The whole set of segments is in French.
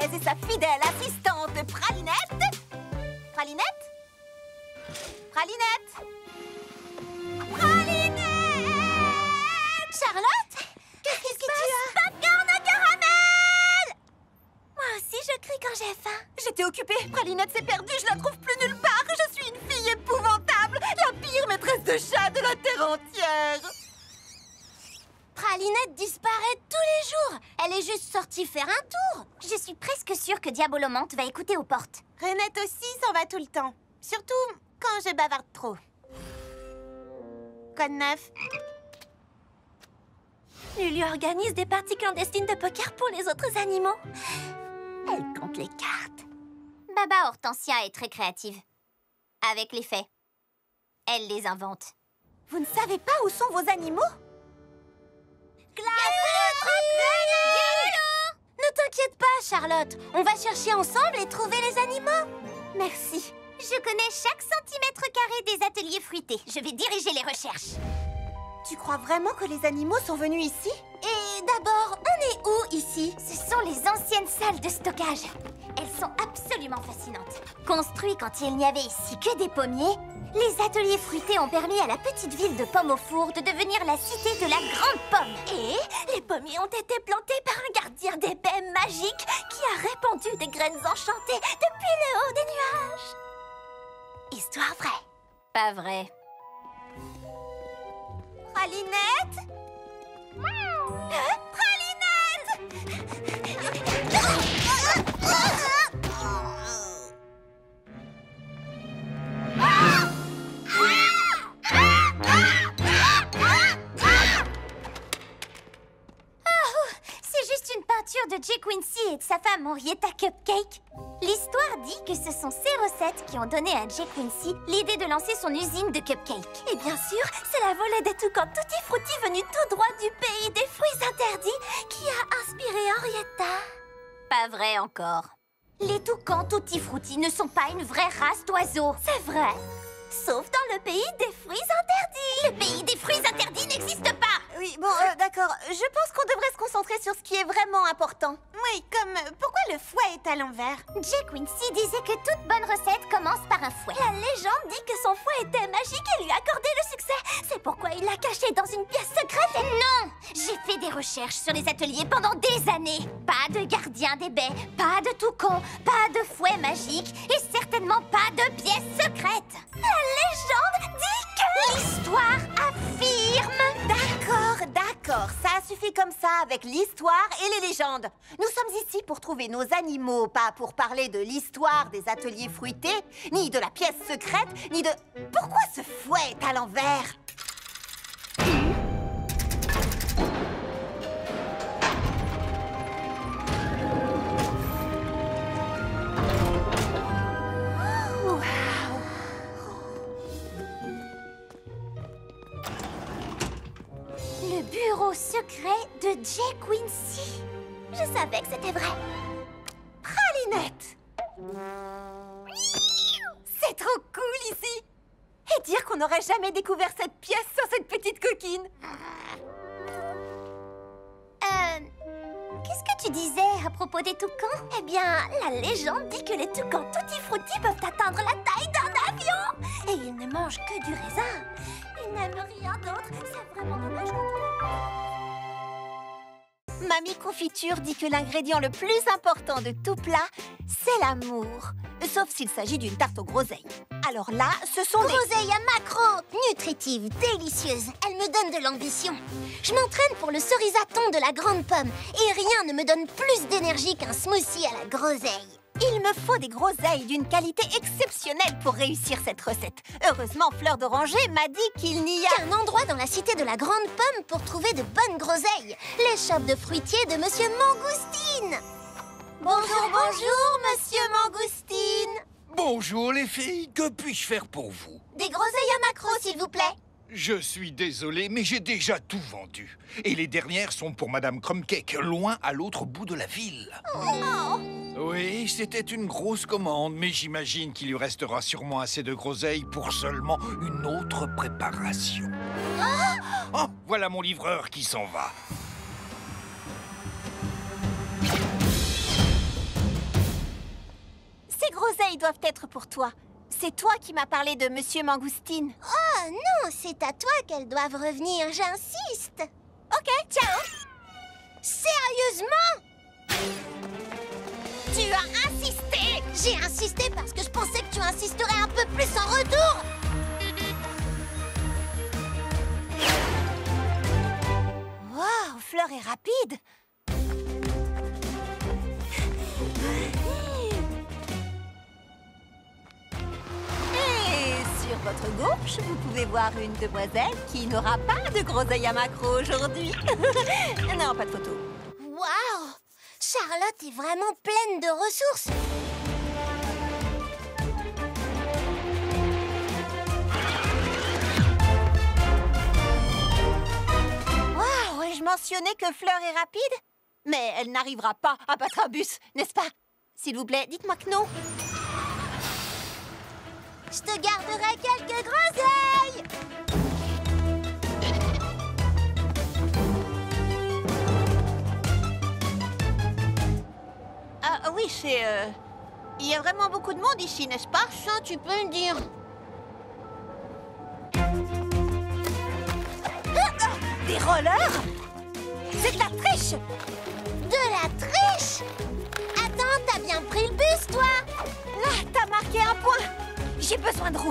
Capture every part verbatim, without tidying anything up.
et sa fidèle assistante Pralinette. Pralinette Pralinette Pralinette Charlotte, qu'est-ce que tu as? Popcorn au caramel! Moi aussi, je crie quand j'ai faim. J'étais occupée. Pralinette s'est perdue, je la trouve plus nulle part. Je suis une fille épouvantable, la pire maîtresse de chat de la terre entière. Pralinette disparaît tous les jours. Elle est juste sortie faire un tour. Je suis presque sûre que Diabolomante va écouter aux portes. Renette aussi s'en va tout le temps. Surtout quand je bavarde trop. Quoi de neuf? Lulu organise des parties clandestines de poker pour les autres animaux. Elle compte les cartes. Baba Hortensia est très créative. Avec les faits. Elle les invente. Vous ne savez pas où sont vos animaux? Ne t'inquiète pas, Charlotte. On va chercher ensemble et trouver les animaux. Merci. Je connais chaque centimètre carré des ateliers fruités. Je vais diriger les recherches. Tu crois vraiment que les animaux sont venus ici? Et d'abord, on est où ici? Ce sont les anciennes salles de stockage. Elles sont absolument fascinantes. Construites quand il n'y avait ici que des pommiers, les ateliers fruités ont permis à la petite ville de Pomme au Four de devenir la cité de la Grande Pomme. Et les pommiers ont été plantés par un gardien d'épais magique qui a répandu des graines enchantées depuis le haut des nuages. Histoire vraie. Pas vrai. Pralinette? Hein? Pralinette! C'est juste une peinture de Jay Quincy et de sa femme Henrietta Cupcake. L'histoire dit que ce sont ces recettes qui ont donné à Jay Quincy l'idée de lancer son usine de cupcakes. Et bien sûr, c'est la volée des toucans Tutti Frutti venue tout droit du pays des fruits interdits qui a inspiré Henrietta. Pas vrai encore. Les toucans Tutti Frutti ne sont pas une vraie race d'oiseaux. C'est vrai. Sauf dans le pays des fruits interdits. Le pays des fruits interdits n'existe pas. Oui, bon, euh, d'accord. Je pense qu'on devrait se concentrer sur ce qui est vraiment important. Oui, comme euh, pourquoi le fouet est à l'envers? Jay Quincy disait que toute bonne recette commence par un fouet. La légende dit que son fouet était magique et lui accordait le succès. C'est pourquoi il l'a caché dans une pièce secrète. Et... Non! J'ai fait des recherches sur les ateliers pendant des années. Pas de gardien des baies, pas de toucan, pas de fouet magique et certainement pas de pièce secrète. La légende dit que... L'histoire affirme... D'accord, d'accord. Ça suffit comme ça avec l'histoire et les légendes. Nous sommes ici pour trouver nos animaux, pas pour parler de l'histoire des ateliers fruités, ni de la pièce secrète, ni de... Pourquoi ce fouet est à l'envers? Le bureau secret de Jay Quincy. Je savais que c'était vrai. Pralinette! C'est trop cool ici! Et dire qu'on n'aurait jamais découvert cette pièce sans cette petite coquine. Euh... Qu'est-ce que tu disais à propos des toucans? Eh bien, la légende dit que les toucans Tutti Frutti peuvent atteindre la taille d'un avion. Et ils ne mangent que du raisin. Ils n'aiment rien d'autre. C'est vraiment dommage quand on les... Mamie Confiture dit que l'ingrédient le plus important de tout plat, c'est l'amour. Sauf s'il s'agit d'une tarte aux groseilles. Alors là, ce sont des... Groseilles à macro, nutritives, délicieuses. Elles me donnent de l'ambition. Je m'entraîne pour le cerisaton de la Grande Pomme. Et rien ne me donne plus d'énergie qu'un smoothie à la groseille. Il me faut des groseilles d'une qualité exceptionnelle pour réussir cette recette. Heureusement, Fleur d'Oranger m'a dit qu'il n'y a qu'un endroit dans la cité de la Grande Pomme pour trouver de bonnes groseilles. L'échoppe de fruitier de Monsieur Mangoustine. Bonjour, bonjour, Monsieur Mangoustine. Bonjour les filles, que puis-je faire pour vous? Des groseilles à macro, s'il vous plaît. Je suis désolé, mais j'ai déjà tout vendu. Et les dernières sont pour Madame Crumbcake, loin à l'autre bout de la ville. Oh. Oui, c'était une grosse commande, mais j'imagine qu'il lui restera sûrement assez de groseilles pour seulement une autre préparation. Oh, oh voilà mon livreur qui s'en va. groseilles doivent être pour toi. C'est toi qui m'as parlé de Monsieur Mangoustine. Oh non, c'est à toi qu'elles doivent revenir, j'insiste. Ok, ciao. Sérieusement? Tu as insisté. J'ai insisté parce que je pensais que tu insisterais un peu plus en retour. Waouh, Fleur est rapide. Et sur votre gauche, vous pouvez voir une demoiselle qui n'aura pas de groseille à macro aujourd'hui. Non, pas de photo. Waouh! Charlotte est vraiment pleine de ressources. Waouh, ai-je mentionné que Fleur est rapide? Mais elle n'arrivera pas à battre un bus, n'est-ce pas? S'il vous plaît, dites-moi que non. Je te garderai quelques groseilles. Ah oui, c'est... Euh... Il y a vraiment beaucoup de monde ici, n'est-ce pas? Ça, tu peux me dire. Des rollers? C'est de la triche! De la triche? Attends, t'as bien pris le bus, toi? Là, t'as marqué un point! J'ai besoin de roues.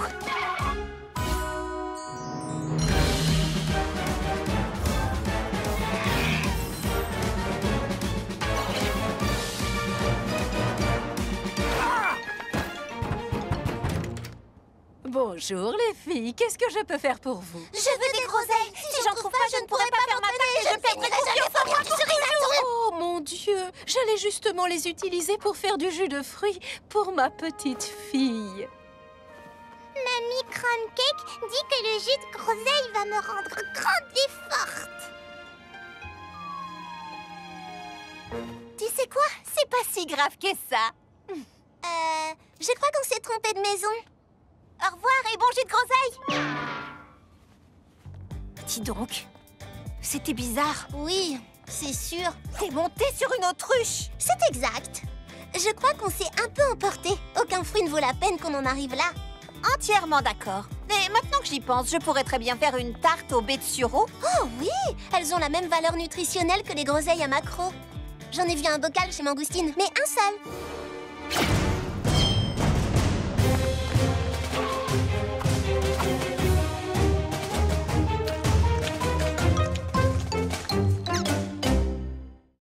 Bonjour les filles, qu'est-ce que je peux faire pour vous? Je veux des groseilles. Si j'en trouve pas, je ne pourrai pas faire ma tête. Je perdrai confiance en moi qui serai toujours. Oh mon Dieu, j'allais justement les utiliser pour faire du jus de fruits pour ma petite fille. Mamie Cruncake dit que le jus de groseille va me rendre grande et forte. Tu sais quoi? C'est pas si grave que ça. Euh, je crois qu'on s'est trompé de maison. Au revoir et bon jus de groseille. Dis donc, c'était bizarre. Oui, c'est sûr. T'es monté sur une autruche. C'est exact. Je crois qu'on s'est un peu emporté. Aucun fruit ne vaut la peine qu'on en arrive là. Entièrement d'accord. Mais maintenant que j'y pense, je pourrais très bien faire une tarte aux baies de sureau. Oh oui, elles ont la même valeur nutritionnelle que les groseilles à macro. J'en ai vu un bocal chez Mangoustine, mais un seul.